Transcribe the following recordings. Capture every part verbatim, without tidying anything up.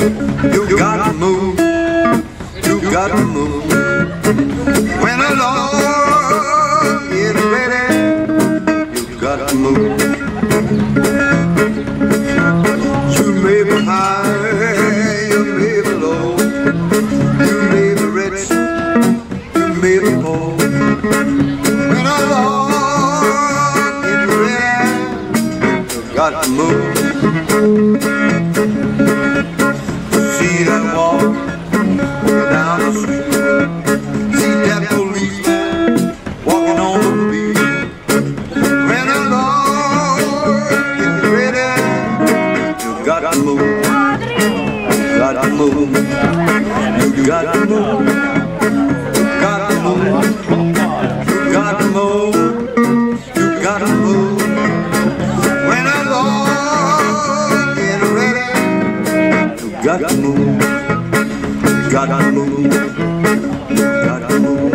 You got to move. You got to move. When the Lord is ready, you got to move. You may be high, you may be low, you may be rich, you may be poor. When the Lord is ready, you got to move. See that walk down the street, see that policeman walking on the beat. When the Lord is ready, you got to move, you got to move, you got to move, you got to move, you got to move, you got to move. When the Lord is ready, you got to move, you got to move, you got to move.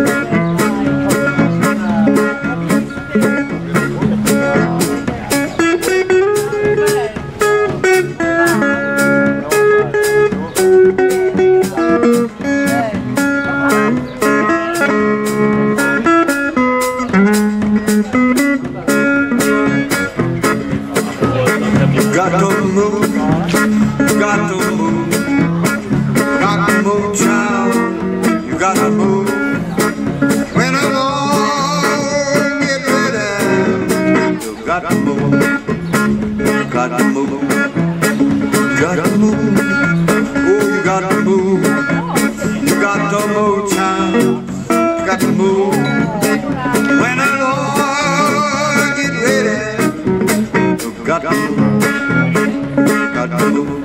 You got to move, you got to move, you got to move, child, you got to move. When the Lord get ready, you got to move, you got to move, you got to move, oh, you got to move, you got to move, child, you got to move. When the Lord get ready, you got to move. Got to move.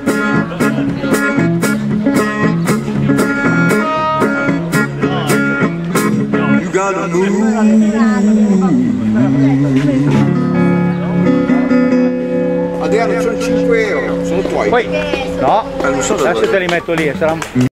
You gotta move. Adriano, sono cinque euro, sono tuoi. Poi, no, adesso te li metto lì, sarà